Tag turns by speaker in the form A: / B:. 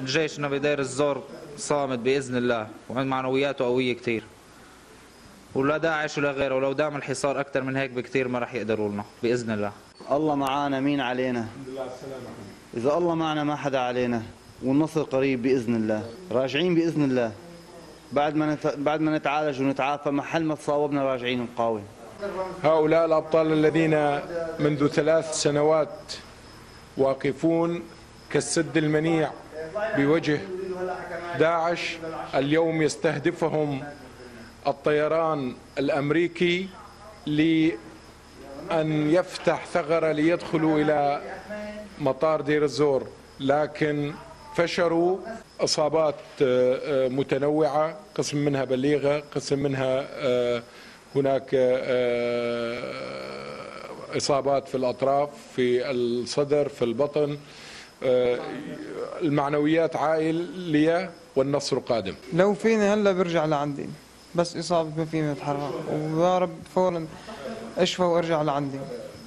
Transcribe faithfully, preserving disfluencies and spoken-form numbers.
A: جيشنا بدير الزور صامد باذن الله، ومعنوياته قويه كثير، ولا داعش ولا غيره، ولو دام الحصار اكثر من هيك بكثير ما راح يقدروا لنا باذن الله.
B: الله معانا، مين علينا؟ اذا الله معنا ما حدا علينا، والنصر قريب باذن الله. راجعين باذن الله بعد ما نت... بعد ما نتعالج ونتعافى، محل ما تصاوبنا راجعين ونقاوم.
C: هؤلاء الابطال الذين منذ ثلاث سنوات واقفون كالسد المنيع بوجه داعش، اليوم يستهدفهم الطيران الأمريكي لأن يفتح ثغرة ليدخلوا إلى مطار دير الزور، لكن فشروا. إصابات متنوعة، قسم منها بليغة، قسم منها هناك إصابات في الأطراف، في الصدر، في البطن. المعنويات عالية والنصر قادم.
D: لو فيني هلا برجع لعندي، بس إصابة ما فيني أتحرك، ويا رب فورا أشفى وأرجع لعندي.